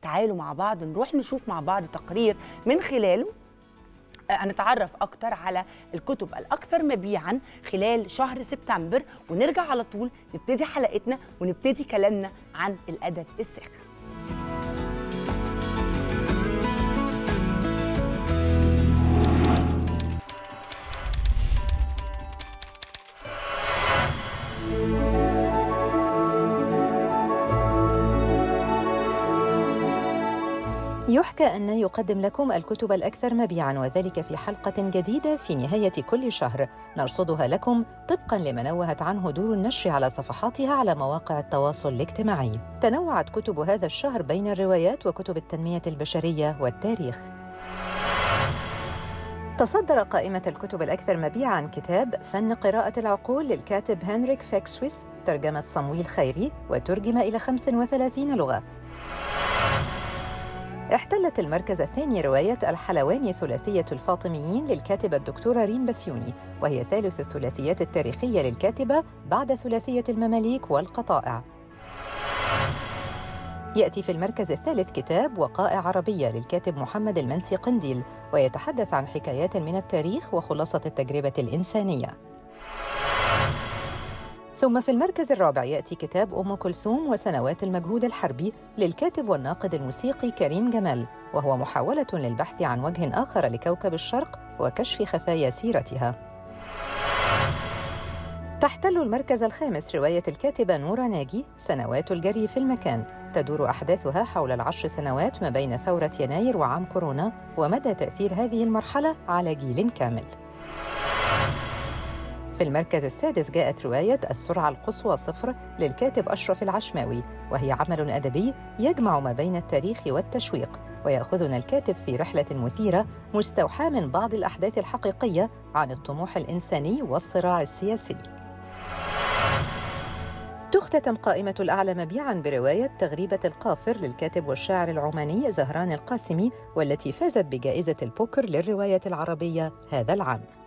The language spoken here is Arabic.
تعالوا مع بعض نروح نشوف مع بعض تقرير من خلاله هنتعرف أكتر على الكتب الأكثر مبيعاً خلال شهر سبتمبر، ونرجع على طول نبتدي حلقتنا ونبتدي كلامنا عن الأدب الساخر. يحكى أن يقدم لكم الكتب الأكثر مبيعاً، وذلك في حلقة جديدة في نهاية كل شهر نرصدها لكم طبقاً لما نوهت عنه دور النشر على صفحاتها على مواقع التواصل الاجتماعي. تنوعت كتب هذا الشهر بين الروايات وكتب التنمية البشرية والتاريخ. تصدر قائمة الكتب الأكثر مبيعاً كتاب فن قراءة العقول للكاتب هنريك فيكسويس، ترجمة صمويل خيري، وترجم إلى 35 لغة. احتلت المركز الثاني رواية الحلواني ثلاثية الفاطميين للكاتبة الدكتورة ريم بسيوني، وهي ثالث الثلاثيات التاريخية للكاتبة بعد ثلاثية المماليك والقطائع. يأتي في المركز الثالث كتاب وقائع عربية للكاتب محمد المنسي قنديل، ويتحدث عن حكايات من التاريخ وخلاصة التجربة الإنسانية. ثم في المركز الرابع يأتي كتاب أم كلثوم وسنوات المجهود الحربي للكاتب والناقد الموسيقي كريم جمال، وهو محاولة للبحث عن وجه آخر لكوكب الشرق وكشف خفايا سيرتها. تحتل المركز الخامس رواية الكاتبة نورة ناجي سنوات الجري في المكان، تدور أحداثها حول ال10 سنوات ما بين ثورة يناير وعام كورونا ومدى تأثير هذه المرحلة على جيل كامل. في المركز السادس جاءت رواية السرعة القصوى 0 للكاتب أشرف العشماوي، وهي عمل أدبي يجمع ما بين التاريخ والتشويق، ويأخذنا الكاتب في رحلة مثيرة مستوحاة من بعض الأحداث الحقيقية عن الطموح الإنساني والصراع السياسي. تختتم قائمة الأعلى مبيعاً برواية تغريبة القافر للكاتب والشاعر العماني زهران القاسمي، والتي فازت بجائزة البوكر للرواية العربية هذا العام.